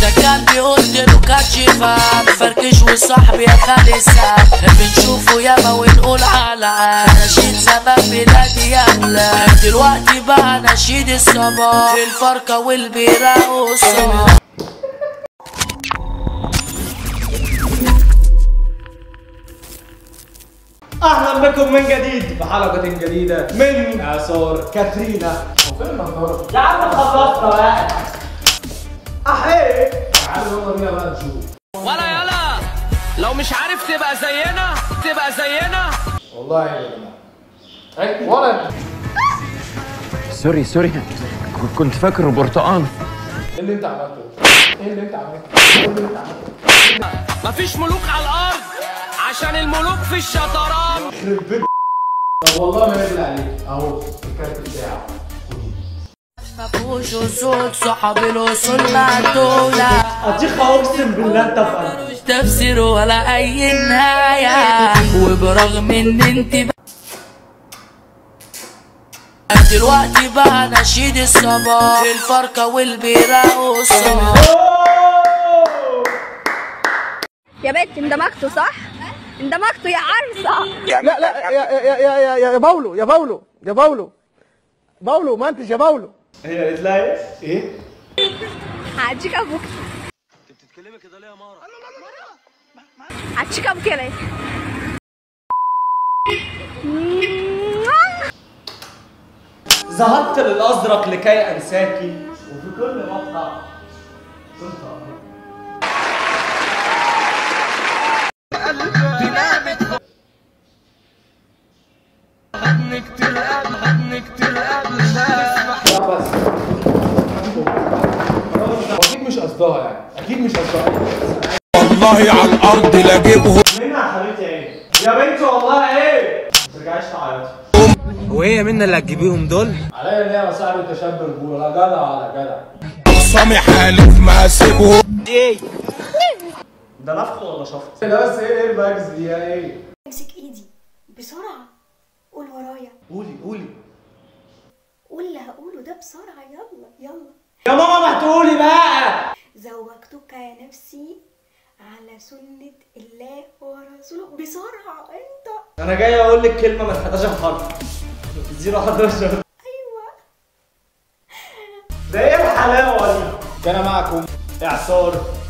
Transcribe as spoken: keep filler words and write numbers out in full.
ده كان بيقول له كاتشيفا فركش وصاحبي يا خالي السعد بنشوفه ياما ونقول على نشيد زمان بلادي يملا دلوقتي بقى نشيد الصباح الفرقة والبيرة والصباح. اهلا بكم من جديد بحلقة جديدة من اعصار كاترينا. وفين النهارده؟ يا عم خلصنا بقى. احيه تعالوا يلا بينا بقى نشوف. ولا يلا لو مش عارف تبقى زينا تبقى زينا. والله يا جماعة. اي ولد. سوري سوري كنت فاكره برتقان. ايه اللي انت عملته؟ ايه اللي انت عملته؟ ايه اللي انت عملته؟ مفيش ملوك على الارض عشان الملوك في الشطرنج. يخرب بيت. طب والله ما نزل عليك اهو الكارت بتاعه. مفهوش وصول صحاب الوصول معدولة اطيخ اقسم بالله انت فاهم. مش تفسير ولا اي نهاية وبرغم ان انت دلوقتي بقى نشيد الصباح الفرقة والبيرة والصباح. يا بنت اندمجتوا صح؟ اندمجتوا يا عرسة. لا لا يا يا يا يا يا باولو يا باولو يا باولو باولو ما انتش يا باولو. هي قالت لها ايه؟ ايه؟ هعديك ابوك. انت بتتكلمي كده ليه يا مارا؟ هعديك ابوك ليه؟ ذهبت للازرق لكي انساكي وفي كل مقطع كنت أقول. اكيد مش قصدها يعني اكيد مش قصدها. والله على الارض لاجيبهم. منى يا حبيبتي ايه؟ يا بنتي والله ايه؟ ما ترجعيش تعيطي. هو ايه يا منى اللي هتجيبيهم دول؟ عليا اللي هي صاحب انت شاب رجوله لا جدع ولا جدع. صامي حالف ما اسيبهم. ايه؟ ده نفخ ولا شفط؟ ده بس ايه ايه الباجز دي يا ايه؟ امسك ايدي بسرعة قول ورايا. قولي قولي. قول اللي هقوله ده بسرعة يلا يلا. يا ماما ما تقولي بقى. زوجتك يا نفسي على سنة الله ورسوله. بسرعة انت. انا جاي اقول لك كلمة من حداشر حرف. زيرو حداشر. ايوه. ده ايه الحلاوة دي؟ كان معكم اعصار